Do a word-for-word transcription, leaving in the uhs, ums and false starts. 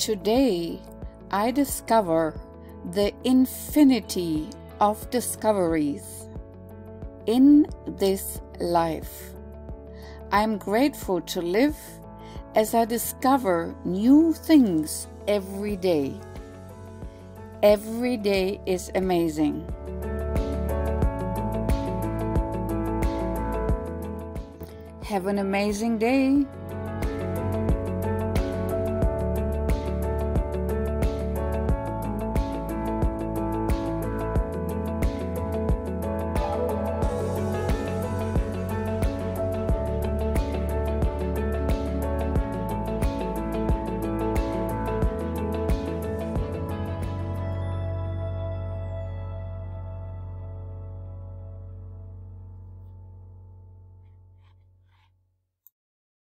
Today, I discover the infinity of discoveries in this life. I am grateful to live as I discover new things every day. Every day is amazing. Have an amazing day.